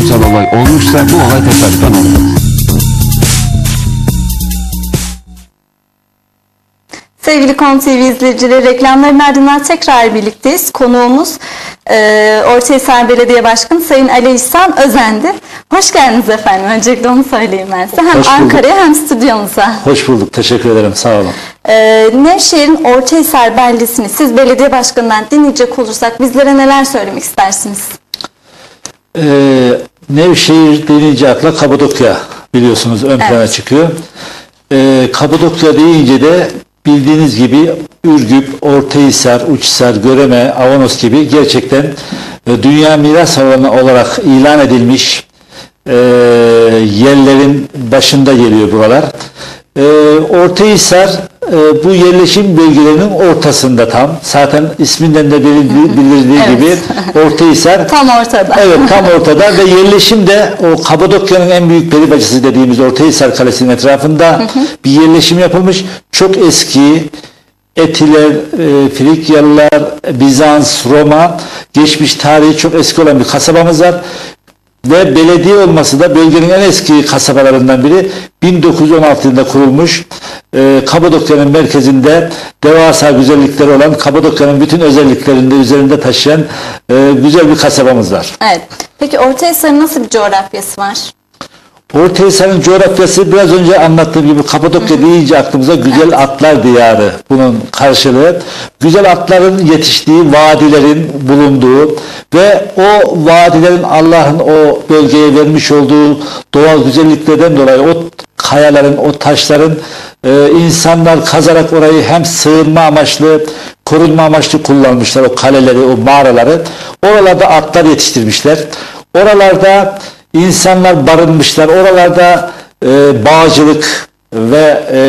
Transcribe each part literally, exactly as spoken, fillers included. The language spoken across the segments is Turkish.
toplumsal olay olmuşsa bu olay tesadüfen olmaz. Sevgili Konu T V izleyicileri, reklamların ardından tekrar birlikteyiz. Konuğumuz e, Ortahisar Belediye Başkanı Sayın Ali İhsan Özen'di. Hoş geldiniz efendim. Öncelikle onu söyleyeyim ben size. Hem Ankara'ya hem stüdyomuza. Hoş bulduk. Teşekkür ederim. Sağ olun. E, Nevşehir'in Ortahisar beldesini siz belediye başkanından dinleyecek olursak bizlere neler söylemek istersiniz? Ee, Nevşehir deyince akla Kapadokya biliyorsunuz ön plana evet. çıkıyor. Ee, Kapadokya deyince de bildiğiniz gibi Ürgüp, Ortahisar, Uçhisar, Göreme, Avanos gibi gerçekten e, dünya miras alanı olarak ilan edilmiş e, yerlerin başında geliyor buralar. E, Ortahisar e, bu yerleşim bölgelerinin ortasında tam. Zaten isminden de bildirildiği evet. gibi Ortahisar tam ortada. Evet, tam ortada ve yerleşim de o Kapadokya'nın en büyük peri bacası dediğimiz Ortahisar Kalesi'nin etrafında bir yerleşim yapılmış. Çok eski Etiler, e, Frikyalılar, Bizans, Roma geçmiş tarihi çok eski olan bir kasabamız var. Ve belediye olması da bölgenin en eski kasabalarından biri. bin dokuz yüz on altı yılında kurulmuş. Ee, Kapadokya'nın merkezinde devasa güzellikleri olan, Kapadokya'nın bütün özelliklerini de üzerinde taşıyan e, güzel bir kasabamız var. Evet. Peki Ortahisar'ın nasıl bir coğrafyası var? Ortahisar'ın coğrafyası biraz önce anlattığım gibi Kapadokya hı hı. deyince aklımıza güzel evet. atlar diyarı bunun karşılığı. Güzel atların yetiştiği, vadilerin bulunduğu ve o vadilerin Allah'ın o bölgeye vermiş olduğu doğal güzelliklerden dolayı o kayaların, o taşların e, insanlar kazarak orayı hem sığınma amaçlı, korunma amaçlı kullanmışlar o kaleleri, o mağaraları. Oralarda atlar yetiştirmişler. Oralarda İnsanlar barınmışlar. Oralarda e, bağcılık ve e,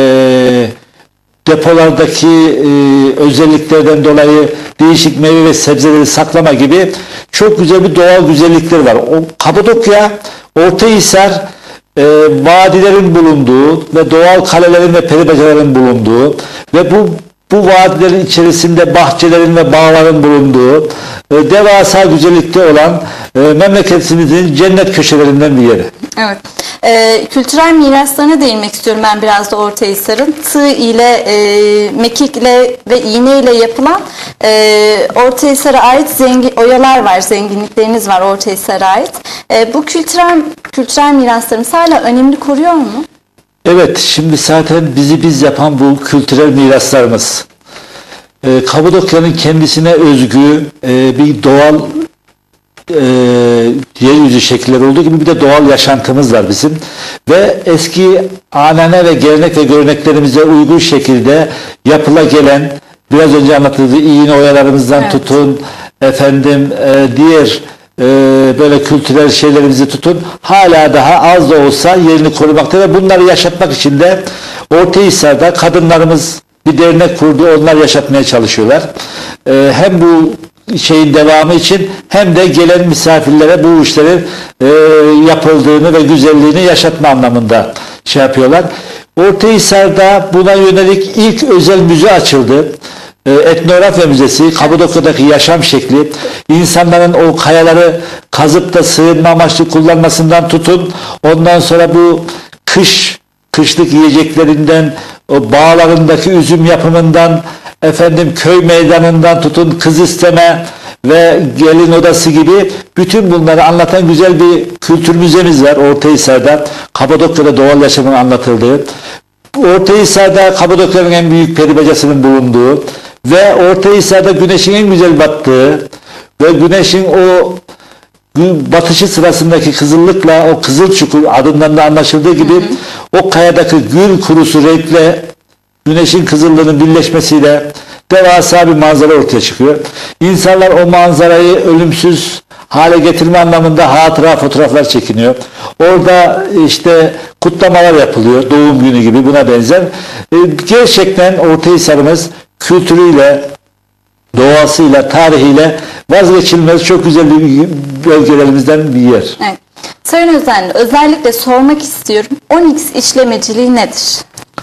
depolardaki e, özelliklerden dolayı değişik meyve ve sebzeleri saklama gibi çok güzel bir doğal güzellikleri var. O Kapadokya, Ortahisar e, vadilerin bulunduğu ve doğal kalelerin ve peribacaların bulunduğu ve bu bu vadilerin içerisinde bahçelerin ve bağların bulunduğu e, devasa güzellikte olan e, memleketimizin cennet köşelerinden bir yeri. Evet. E, kültürel miraslarına değinmek istiyorum ben biraz da Ortahisar'ın. Tığ ile, e, mekik ile ve iğne ile yapılan e, Ortahisar'a ait zengin, oyalar var, zenginlikleriniz var Ortahisar'a ait. E, bu kültürel, kültürel miraslarımız hala önemli koruyor mu? Evet, şimdi zaten bizi biz yapan bu kültürel miraslarımız. Ee, Kapadokya'nın kendisine özgü e, bir doğal e, yeryüzü şekilleri olduğu gibi bir de doğal yaşantımız var bizim. Ve eski anane ve gelenek ve göreneklerimize uygun şekilde yapıla gelen, biraz önce anlatıldığı iğne oyalarımızdan evet. tutun, efendim e, diğer Ee, böyle kültürel şeylerimizi tutun hala daha az da olsa yerini korumakta ve bunları yaşatmak için de Ortahisar'da kadınlarımız bir dernek kurdu, onlar yaşatmaya çalışıyorlar. Ee, hem bu şeyin devamı için hem de gelen misafirlere bu işlerin e, yapıldığını ve güzelliğini yaşatma anlamında şey yapıyorlar. Ortahisar'da buna yönelik ilk özel müze açıldı. Etnografya Müzesi, Kapadokya'daki yaşam şekli, insanların o kayaları kazıp da sığınma amaçlı kullanmasından tutun, ondan sonra bu kış, kışlık yiyeceklerinden, o bağlarındaki üzüm yapımından, efendim köy meydanından tutun, kız isteme ve gelin odası gibi bütün bunları anlatan güzel bir kültür müzemiz var Ortahisar'da. Kapadokya'da doğal yaşamın anlatıldığı. Ortahisar'da Kapadokya'nın en büyük peribacasının bulunduğu ve Ortahisar'da güneşin en güzel battığı ve güneşin o batışı sırasındaki kızıllıkla o kızıl çukur adından da anlaşıldığı gibi hı hı. o kayadaki gül kurusu renkle güneşin kızıllığının birleşmesiyle devasa bir manzara ortaya çıkıyor. İnsanlar o manzarayı ölümsüz hale getirme anlamında hatıra fotoğraflar çekiniyor. Orada işte kutlamalar yapılıyor. Doğum günü gibi buna benzer. Ee, gerçekten Ortahisar'ımız kültürüyle, doğasıyla, tarihiyle vazgeçilmez çok güzel bir bölgelerimizden bir yer. Evet. Sayın Özen, özellikle sormak istiyorum. Onyx işlemeciliği nedir?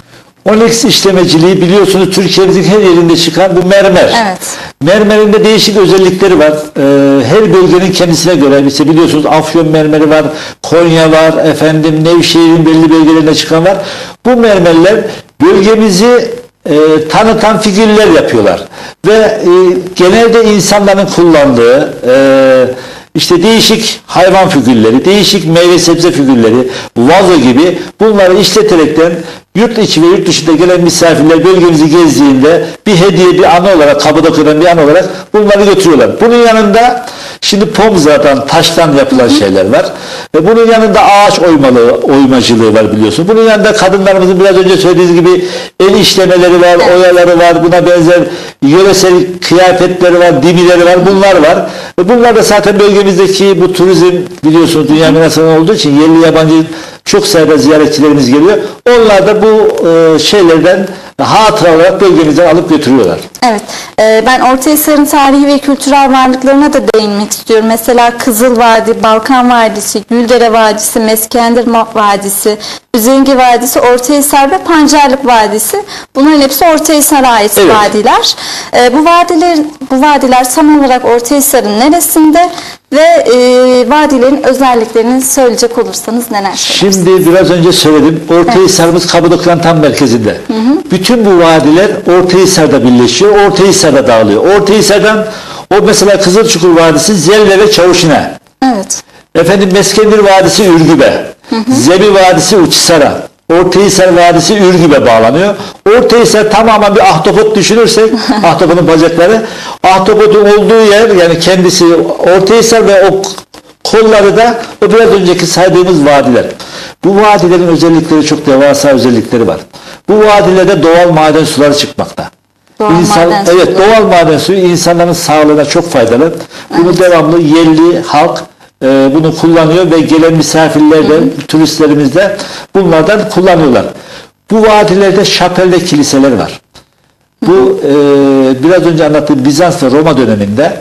Onyx işlemeciliği biliyorsunuz Türkiye'mizin her yerinde çıkan bu mermer. Evet. Mermerin de değişik özellikleri var. Ee, her bölgenin kendisine göre. Mesela biliyorsunuz Afyon mermeri var, Konya var, efendim Nevşehir'in belli bölgelerinde çıkan var. Bu mermerler bölgemizi e, tanıtan figürler yapıyorlar. Ve e, genelde insanların kullandığı e, İşte değişik hayvan figürleri, değişik meyve sebze figürleri, vazo gibi bunları işleterekten yurt içi ve yurt dışında gelen misafirler bölgemizi gezdiğinde bir hediye, bir anı olarak, Kapadokya'dan bir anı olarak bunları götürüyorlar. Bunun yanında şimdi pomzadan, taştan yapılan şeyler var. Ve bunun yanında ağaç oymalı, oymacılığı var biliyorsun. Bunun yanında kadınlarımızın biraz önce söylediğiniz gibi el işlemeleri var, oyaları var, buna benzer yöresel kıyafetleri var, dimileri var, bunlar var. Ve bunlar da zaten bölgemizdeki bu turizm biliyorsunuz dünya mirasından olduğu için yerli yabancı çok sayıda ziyaretçilerimiz geliyor. Onlar da bu e, şeylerden hatıra olarak bölgemizden alıp götürüyorlar. Evet. E, ben Ortahisar'ın tarihi ve kültürel varlıklarına da değinmek istiyorum. Mesela Kızıl Vadi, Balkan Vadisi, Güldere Vadisi, Meskendir Vadisi, Üzengi Vadisi, Ortahisar ve Pancarlık Vadisi. Bunların hepsi Ortahisar'a ait Evet. vadiler. E, bu vadiler bu vadiler tam olarak Ortahisar'ın neresinde ve e, vadilerin özelliklerini söyleyecek olursanız neler söylersiniz? Şimdi biraz önce söyledim. Ortahisar'ımız Kapadokya'nın tam merkezinde. Hı hı. Bütün bu vadiler Ortahisar'da birleşiyor. Ortahisar'da dağılıyor. Ortahisar'dan o mesela Kızılçukur Vadisi Zelle ve Çavuşine. Evet. Efendim Meskendir Vadisi Ürgüp'e. Hı hı. Zebi Vadisi Uçhisar'a. Ortahisar Vadisi Ürgüp'e bağlanıyor. Ortahisar tamamen bir ahtapot düşünürsek, ahtapotun bacakları, ahtapotun olduğu yer yani kendisi Ortahisar ve o kolları da o biraz önceki saydığımız vadiler. Bu vadilerin özellikleri çok devasa özellikleri var. Bu vadilerde doğal maden suları çıkmakta. Doğal İnsan, maden evet suları. doğal maden suyu insanların sağlığına çok faydalı. Bunu evet. devamlı yerli halk e, bunu kullanıyor ve gelen misafirler de, hı hı. turistlerimiz de bunlardan kullanıyorlar. Bu vadilerde şapelde kiliseler var. Bu hı hı. E, biraz önce anlattığım Bizans ve Roma döneminde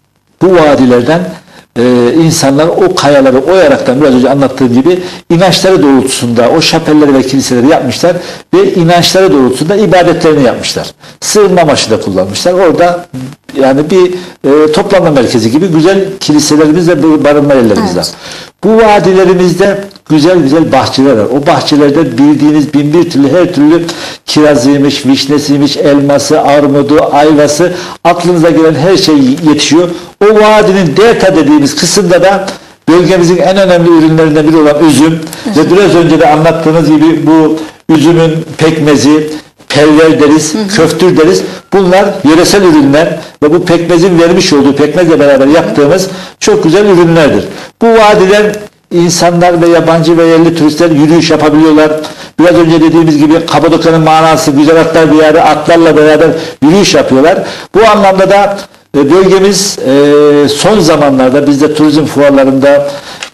bu vadilerden Ee, insanlar o kayaları oyaraktan biraz önce anlattığım gibi inançları doğrultusunda o şapelleri ve kiliseleri yapmışlar ve inançları doğrultusunda ibadetlerini yapmışlar. Sığınma amaçlı da kullanmışlar. Orada yani bir e, toplanma merkezi gibi güzel kiliselerimiz ve barınma yerlerimiz evet. var. Bu vadilerimizde güzel güzel bahçeler var. O bahçelerde bildiğiniz bin bir türlü her türlü kirazıymış, vişnesiymiş, elması, armudu, ayvası aklınıza gelen her şey yetişiyor. O vadinin delta dediğimiz kısımda da bölgemizin en önemli ürünlerinden biri olan üzüm evet. ve biraz önce de anlattığınız gibi bu üzümün pekmezi, pelver deriz, hı hı. köftür deriz. Bunlar yöresel ürünler ve bu pekmezin vermiş olduğu pekmezle beraber yaptığımız çok güzel ürünlerdir. Bu vadiler insanlar ve yabancı ve yerli turistler yürüyüş yapabiliyorlar. Biraz önce dediğimiz gibi Kapadokya'nın manası güzel atlar diyarı, atlarla beraber yürüyüş yapıyorlar. Bu anlamda da bölgemiz son zamanlarda biz de turizm fuarlarında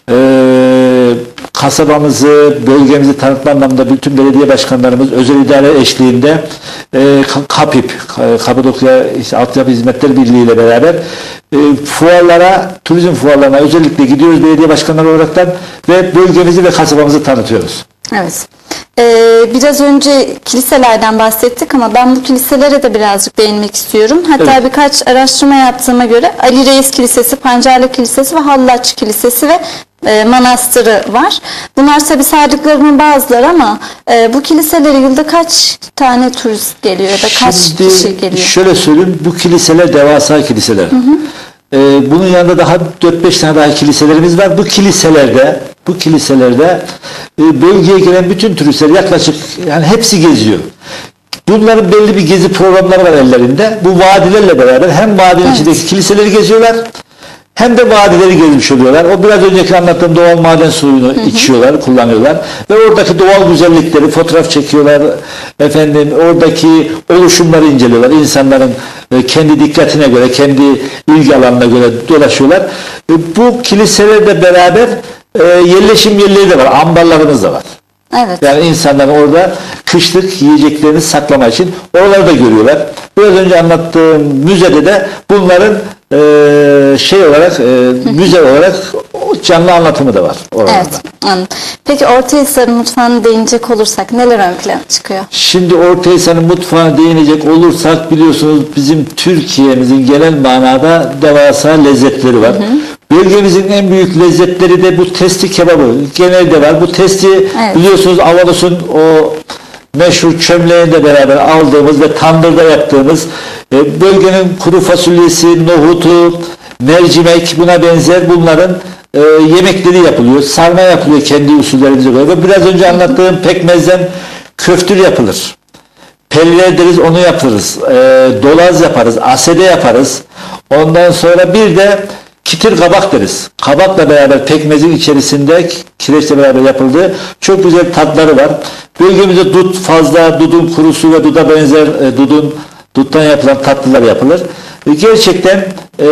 kasabamızı, bölgemizi tanıtma anlamında bütün belediye başkanlarımız özel idare eşliğinde KAPİP, Kapadokya işte Altyapı Hizmetleri Birliği ile beraber fuarlara, turizm fuarlarına özellikle gidiyoruz belediye başkanları olaraktan ve bölgemizi ve kasabamızı tanıtıyoruz. Evet. Ee, biraz önce kiliselerden bahsettik ama ben bu kiliselere de birazcık değinmek istiyorum. Hatta evet. birkaç araştırma yaptığıma göre Ali Reis Kilisesi, Pancarlık Kilisesi ve Hallaç Kilisesi ve e, manastırı var. Bunlar tabi saydıklarımın bazıları ama e, bu kiliselere yılda kaç tane turist geliyor ya da kaç Şimdi, kişi geliyor? Şöyle söyleyeyim, bu kiliseler devasa kiliseler. Hı hı. Ee, bunun yanında daha dört beş tane daha kiliselerimiz var. Bu kiliselerde bu kiliselerde e, bölgeye gelen bütün turistler yaklaşık yani hepsi geziyor. Bunların belli bir gezi programları var ellerinde. Bu vadilerle beraber hem vadinin evet. içindeki kiliseleri geziyorlar hem de vadileri gezmiş oluyorlar. O biraz önceki anlattığım doğal maden suyunu hı hı. içiyorlar, kullanıyorlar. Ve oradaki doğal güzellikleri fotoğraf çekiyorlar. Efendim oradaki oluşumları inceliyorlar. İnsanların e, kendi dikkatine göre, kendi ilgi alanına göre dolaşıyorlar. E, bu kiliselerle beraber e, yerleşim yerleri de var. Ambarlarımız da var. Evet. Yani insanlar orada kışlık yiyeceklerini saklama için oraları da görüyorlar. Biraz önce anlattığım müzede de bunların e, şey olarak e, müze olarak canlı anlatımı da var oralarda. Evet. Peki Peki Ortahisar'ın mutfağına değinecek olursak neler ön plana çıkıyor? Şimdi Ortahisar'ın mutfağına değinecek olursak biliyorsunuz bizim Türkiye'mizin genel manada devasa lezzetleri var. Hı hı. Bölgemizin en büyük lezzetleri de bu testi kebabı. Genelde var. Bu testi evet. biliyorsunuz Avanos'un o meşhur çömleğinde beraber aldığımız ve tandırda yaptığımız e, bölgenin kuru fasulyesi, nohutu, mercimek buna benzer bunların e, yemekleri yapılıyor. Sarma yapılıyor kendi usullerimize göre. Ve biraz önce anlattığım pekmezden köftür yapılır. Pelver deriz onu yaparız. E, dolaz yaparız. Asede yaparız. Ondan sonra bir de kitir kabak deriz. Kabakla beraber pekmezin içerisinde kireçle beraber yapıldığı çok güzel tatları var. Bölgemizde dut fazla, dudun kurusu ve duda benzer e, dudun duttan yapılan tatlılar yapılır. E, gerçekten e,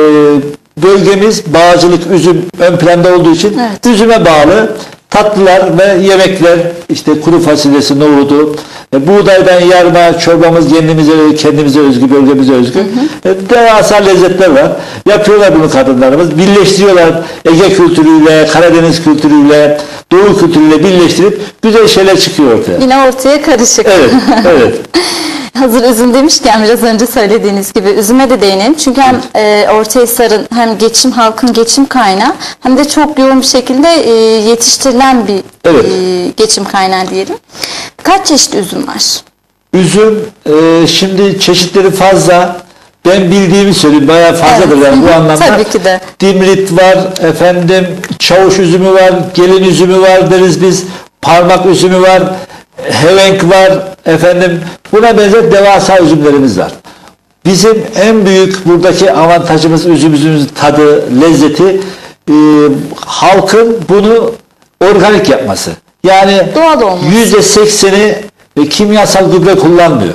bölgemiz bağcılık, üzüm ön planda olduğu için evet. üzüme bağlı tatlılar ve yemekler, işte kuru fasulyesi, nohudu, e, buğdaydan yarma, çorbamız kendimize, kendimize özgü, bölgemize özgü. Hı hı. E, devasa lezzetler var. Yapıyorlar bunu kadınlarımız. Birleştiriyorlar Ege kültürüyle, Karadeniz kültürüyle, Doğu kültürüyle birleştirip güzel şeyler çıkıyor ortaya. Yine ortaya karışık. Evet, evet. Hazır üzüm demişken biraz önce söylediğiniz gibi üzüme de değinelim. Çünkü hem e, Ortahisar'ın hem geçim halkın geçim kaynağı hem de çok yoğun bir şekilde e, yetiştirilen bir evet. e, geçim kaynağı diyelim. Kaç çeşit üzüm var? Üzüm e, şimdi çeşitleri fazla. Ben bildiğimi söyleyeyim. Bayağı fazladır evet. yani bu anlamda. Tabii ki de. Dimrit var, efendim çavuş üzümü var, gelin üzümü var deriz biz. Parmak üzümü var. Hevenk var, efendim buna benzer devasa üzümlerimiz var. Bizim en büyük buradaki avantajımız üzümümüzün tadı, lezzeti e, halkın bunu organik yapması. Yani yüzde sekseni e, kimyasal gübre kullanmıyor.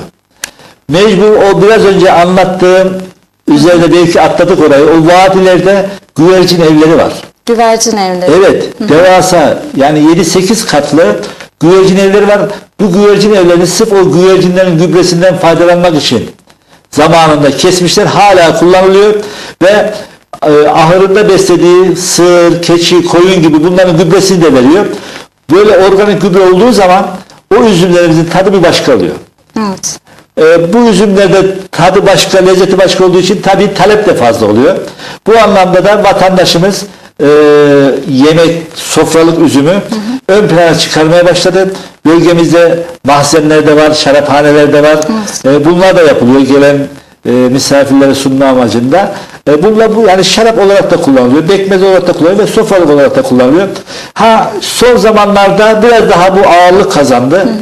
Mecbur o biraz önce anlattığım üzerine belki atladık orayı. O vadilerde güvercin evleri var. Güvercin evleri. Evet, Hı. devasa yani yedi sekiz katlı güvercin evleri var. Bu güvercin evlerini sırf o güvercinlerin gübresinden faydalanmak için zamanında kesmişler. Hala kullanılıyor ve e, ahırında beslediği sığır, keçi, koyun gibi bunların gübresini de veriyor. Böyle organik gübre olduğu zaman o üzümlerimizin tadı bir başka oluyor. Evet. E, bu üzümlerde tadı başka, lezzeti başka olduğu için tabii talep de fazla oluyor. Bu anlamda da vatandaşımız e, yemek, sofralık üzümü hı hı. ön plana çıkarmaya başladı. Bölgemizde mahzenler var, şaraphaneler de var. Evet. E, bunlar da yapılıyor gelen e, misafirlere sunma amacında. E, bunlar bu yani şarap olarak da kullanılıyor, bekmez olarak da kullanılıyor ve sofralık olarak da kullanılıyor. Ha son zamanlarda biraz daha bu ağırlık kazandı. Hı hı.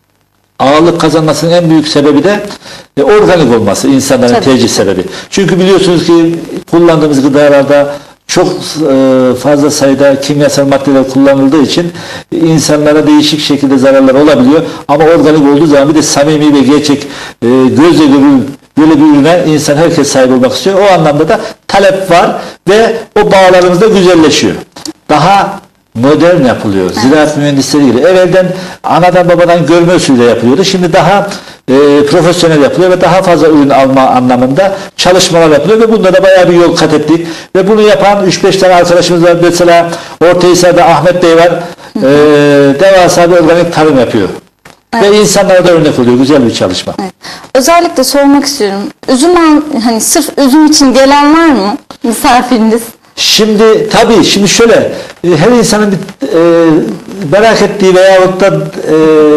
Ağırlık kazanmasının en büyük sebebi de e, organik olması, insanların Tabii. tercih sebebi. Çünkü biliyorsunuz ki kullandığımız gıdalarda çok e, fazla sayıda kimyasal maddeler kullanıldığı için insanlara değişik şekilde zararlar olabiliyor. Ama organik olduğu zaman bir de samimi ve gerçek e, gözle görülür böyle bir ürüne insan herkes sahip olmak istiyor. O anlamda da talep var ve o bağlarımız da güzelleşiyor. Daha modern yapılıyor. Evet. Ziraat mühendisleri gibi. Evvelden anadan babadan görme usulüyle yapılıyordu. Şimdi daha e, profesyonel yapılıyor ve daha fazla ürün alma anlamında çalışmalar yapılıyor ve bunda da bayağı bir yol kat ettik. Ve bunu yapan üç beş tane arkadaşımız var. Mesela Ortahisar'da Ahmet Bey var. E, devasa bir organik tarım yapıyor. Evet. Ve insanlara da örnek oluyor. Güzel bir çalışma. Evet. Özellikle sormak istiyorum. Üzüm hani sırf üzüm için gelen var mı misafiriniz? Şimdi tabii şimdi şöyle her insanın bir, e, merak ettiği veyahut da e,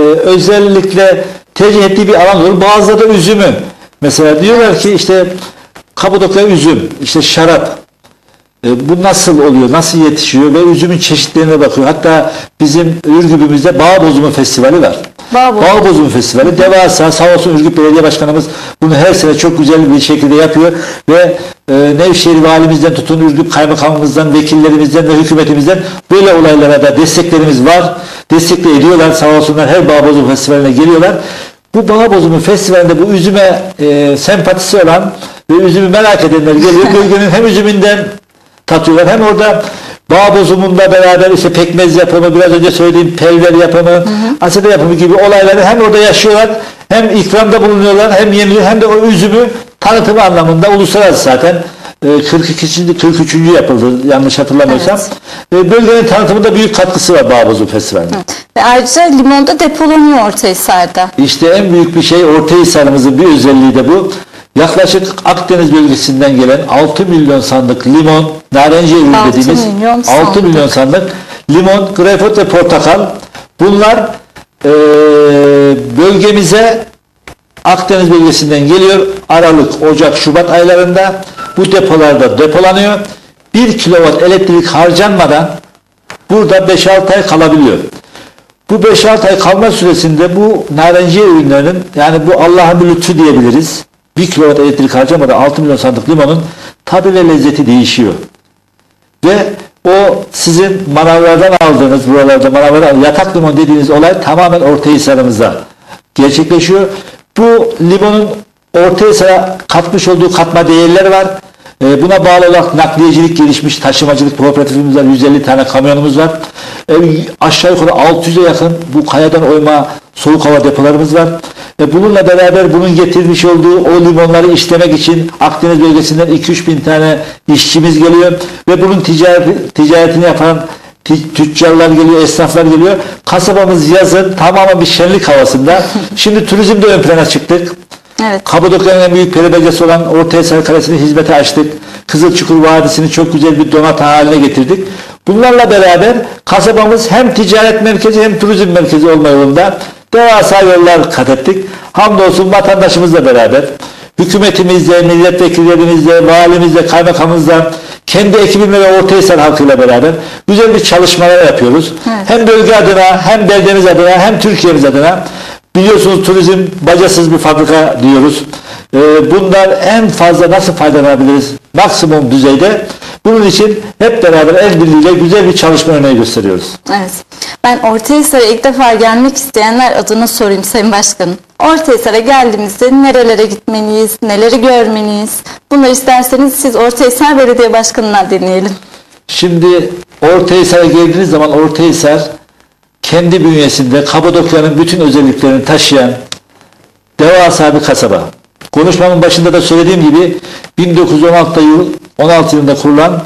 özellikle tercih ettiği bir alan olur. Bazıları da üzümü. Mesela diyorlar ki işte Kapadokya üzüm, işte şarap. E, bu nasıl oluyor, nasıl yetişiyor ve üzümün çeşitlerine bakıyor. Hatta bizim Ürgüp'ümüzde Bağ Bozumu Festivali var. Bağ Bozumu, Bağ Bozumu Festivali devasa, sağ olsun Ürgüp Belediye Başkanımız bunu her sene çok güzel bir şekilde yapıyor ve e, Nevşehir Valimizden tutun Ürgüp Kaymakamımızdan, vekillerimizden ve hükümetimizden böyle olaylara da desteklerimiz var. Destekle ediyorlar sağ olsunlar, her Bağ Bozumu Festivali'ne geliyorlar. Bu Bağ Bozumu Festivali'nde bu üzüme e, sempatisi olan ve üzümü merak edenler geliyor. Bölgenin hem üzümünden tatıyorlar hem orada bağ bozumunda beraber işte pekmez yapımı, biraz önce söylediğim pelver yapımı, hı hı. aside yapımı gibi olayları hem orada yaşıyorlar, hem ikramda bulunuyorlar, hem yeniliyor, hem de o üzümü tanıtımı anlamında uluslararası zaten kırk ikinci kırk üçüncü yapıldı yanlış hatırlamıyorsam. Evet. E, bölgenin tanıtımında büyük katkısı var Bağbozu Festivali'nin. Ve ayrıca limonda depolanıyor Ortahisar'da. İşte en büyük bir şey Ortahisar'ımızın bir özelliği de bu. Yaklaşık Akdeniz bölgesinden gelen altı milyon sandık limon, narenciye ürün altı dediğimiz milyon altı sandık. milyon sandık limon, greyfurt ve portakal. Bunlar e, bölgemize Akdeniz bölgesinden geliyor. Aralık, Ocak, Şubat aylarında bu depolarda depolanıyor. bir kilowatt elektrik harcanmadan burada beş altı ay kalabiliyor. Bu beş altı ay kalma süresinde bu narenciye ürünlerinin, yani bu Allah'ın bir lütfu diyebiliriz. bir kilowatt elektrik harcamadan altı milyon sandık limonun tadı ve lezzeti değişiyor. Ve o sizin manavlardan aldığınız, buralarda manavlardan yatak limon dediğiniz olay tamamen Ortahisar'ımızda gerçekleşiyor. Bu limonun Ortahisar'a katmış olduğu katma değerler var. E, buna bağlı olarak nakliyecilik gelişmiş, taşımacılık kooperatifimiz var, yüz elli tane kamyonumuz var. E, aşağı yukarı altı yüze yakın bu kayadan oyma soğuk hava depolarımız var. E, bununla beraber bunun getirmiş olduğu o limonları işlemek için Akdeniz bölgesinden iki üç bin tane işçimiz geliyor ve bunun ticareti, ticaretini yapan tüccarlar geliyor, esnaflar geliyor. Kasabamız yazın tamamen bir şenlik havasında. Şimdi turizmde ön plana çıktık. Evet. Kapadokya'nın en büyük peri bölgesi olan Ortahisar Kalesi'ni hizmete açtık. Kızılçukur Vadisi'ni çok güzel bir donatı haline getirdik. Bunlarla beraber kasabamız hem ticaret merkezi hem turizm merkezi olma yolunda devasa yollar kat ettik. Hamdolsun vatandaşımızla beraber, hükümetimizle, milletvekillerimizle, valimizle, kaymakamımızla, kendi ekibimle ve Ortahisar halkıyla beraber güzel bir çalışmalar yapıyoruz. Evet. Hem bölge adına, hem beldemiz adına, hem Türkiye'miz adına. Biliyorsunuz turizm bacasız bir fabrika diyoruz. Ee, bundan en fazla nasıl faydalanabiliriz? Maksimum düzeyde. Bunun için hep beraber el birliğiyle güzel bir çalışma örneği gösteriyoruz. Evet. Ben Ortahisar'a ilk defa gelmek isteyenler adına sorayım Sayın Başkanım. Ortahisar'a geldiğimizde nerelere gitmeliyiz, neleri görmeliyiz? Bunları isterseniz siz Ortahisar Belediye Başkanı'ndan dinleyelim. Şimdi Ortahisar'a geldiğiniz zaman Ortahisar kendi bünyesinde Kapadokya'nın bütün özelliklerini taşıyan devasa bir kasaba. Konuşmamın başında da söylediğim gibi bin dokuz yüz on altı yıl on altı yılında kurulan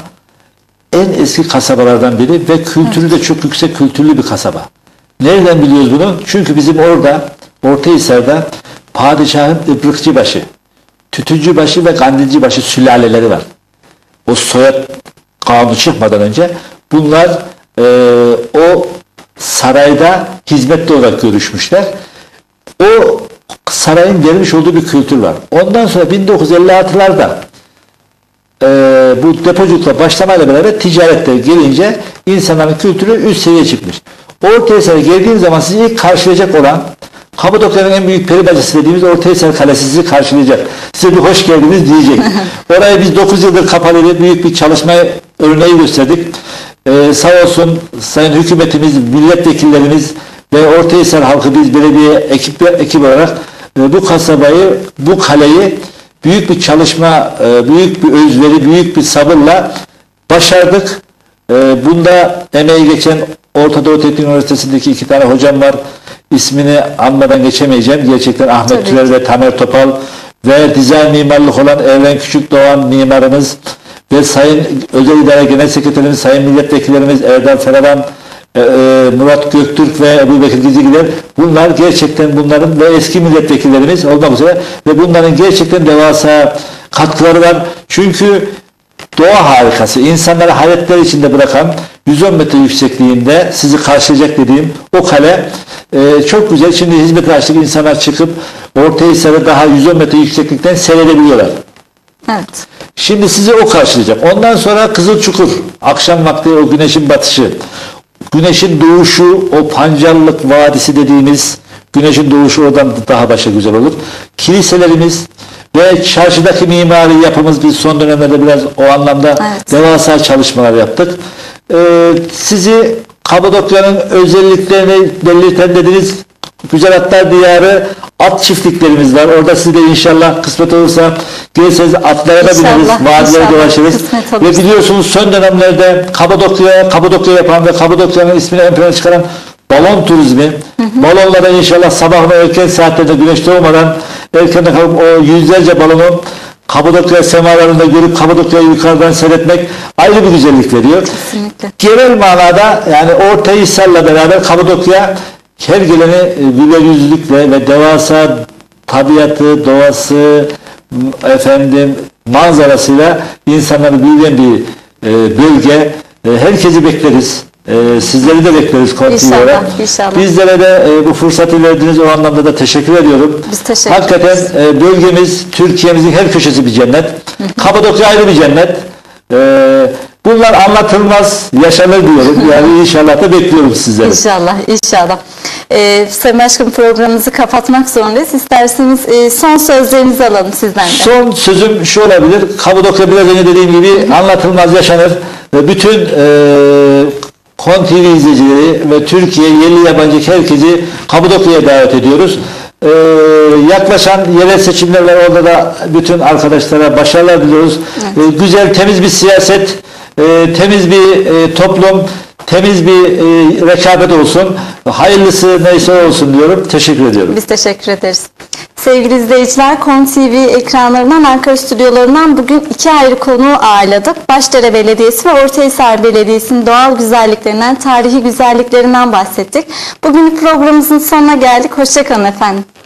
en eski kasabalardan biri ve kültürü de çok yüksek kültürlü bir kasaba. Nereden biliyoruz bunu? Çünkü bizim orada Ortahisar'da padişahın İbrıkçıbaşı, Tütüncübaşı ve Kandilcibaşı sülaleleri var. O soyad kanunu çıkmadan önce bunlar e, o sarayda hizmetli olarak görüşmüşler. O sarayın vermiş olduğu bir kültür var. Ondan sonra bin dokuz yüz elli altılarda e, bu depoculukla başlamayla beraber ticarette gelince insanların kültürü üst seviyeye çıkmış. Ortahisar'a geldiğiniz zaman sizi ilk karşılayacak olan Kapadokya'nın en büyük peri bacası dediğimiz Ortahisar Kalesi sizi karşılayacak. Size bir hoş geldiniz diyecek. Orayı biz dokuz yıldır kapalı büyük bir çalışma örneği gösterdik. Ee, sağ olsun sayın hükümetimiz, milletvekillerimiz ve Ortahisar halkı biz belediye ekip, ekip olarak e, bu kasabayı, bu kaleyi büyük bir çalışma, e, büyük bir özveri, büyük bir sabırla başardık. E, bunda emeği geçen Orta Doğu Teknik Üniversitesi'ndeki iki tane hocam var. İsmini anmadan geçemeyeceğim. Gerçekten Ahmet Türel ve Tamer Topal ve dizayn mimarlık olan Evren Küçükdoğan mimarımız ve Sayın Özel İdare Genel Sekreterimiz, Sayın Milletvekillerimiz Erdal Feravan, e, e, Murat Göktürk ve Ebu Bekir Gizligiler, bunlar gerçekten bunların ve eski milletvekillerimiz olmak üzere ve bunların gerçekten devasa katkıları var. Çünkü doğa harikası, insanları hayretler içinde bırakan yüz on metre yüksekliğinde sizi karşılayacak dediğim o kale e, çok güzel. Şimdi hizmete açtık, insanlar çıkıp Ortahisar'ı daha yüz on metre yükseklikten seyredebiliyorlar. Evet. Şimdi sizi o karşılayacak. Ondan sonra Kızılçukur, akşam vakti o güneşin batışı, güneşin doğuşu, o Pancarlık Vadisi dediğimiz güneşin doğuşu oradan daha başka güzel olur. Kiliselerimiz ve çarşıdaki mimari yapımız, biz son dönemlerde biraz o anlamda evet. devasa çalışmalar yaptık. Ee, sizi Kapadokya'nın özelliklerini belirten dediniz, Güzel Atlar Diyarı at çiftliklerimiz var. Orada siz de inşallah kısmet olursa gelirseniz atlara da bineriz, vadilere dolaşırız. Ve biliyorsunuz son dönemlerde Kapadokya, Kapadokya yapan ve Kapadokya'nın ismini ön plana çıkaran balon turizmi. Hı hı. Balonlara inşallah sabah ve erken saatlerde güneş doğmadan erken kalkıp o yüzlerce balonu Kapadokya semalarında görüp Kapadokya'yı yukarıdan seyretmek ayrı bir güzellik veriyor. Kesinlikle. Genel manada yani Ortahisar'la beraber Kapadokya her geleni e, güler yüzlülükle ve devasa tabiatı, doğası, m- efendim manzarasıyla insanları büyüleyen bir e, bölge. E, herkesi bekleriz. E, sizleri de bekleriz konti olarak. İnşallah, inşallah. Bizlere de e, bu fırsatı verdiğiniz o anlamda da teşekkür ediyorum. Biz teşekkür Hakikaten ederiz. e, bölgemiz, Türkiye'mizin her köşesi bir cennet. Kapadokya ayrı bir cennet. E, bunlar anlatılmaz, yaşanır diyorum. Yani inşallah da bekliyorum sizleri. İnşallah, inşallah. Ee, Sayın Başkanım, programımızı kapatmak zorundayız. İsterseniz e, son sözlerinizi alalım sizden de. Son sözüm şu olabilir. Kapadokya biraz önce dediğim gibi anlatılmaz, yaşanır. Ve bütün e, Kon T V izleyicileri ve Türkiye, yerli yabancı herkesi Kapadokya'ya davet ediyoruz. Ee, yaklaşan yerel seçimler var. Orada da bütün arkadaşlara başarılar diliyoruz. Evet. Ee, güzel, temiz bir siyaset, e, temiz bir e, toplum, temiz bir e, rekabet olsun. Hayırlısı neyse olsun diyorum. Teşekkür ediyorum. Biz teşekkür ederiz. Sevgili izleyiciler, Kon T V ekranlarından, Ankara stüdyolarından bugün iki ayrı konuğu ağırladık. Başdere Belediyesi ve Ortahisar Belediyesi'nin doğal güzelliklerinden, tarihi güzelliklerinden bahsettik. Bugün programımızın sonuna geldik. Hoşça kalın efendim.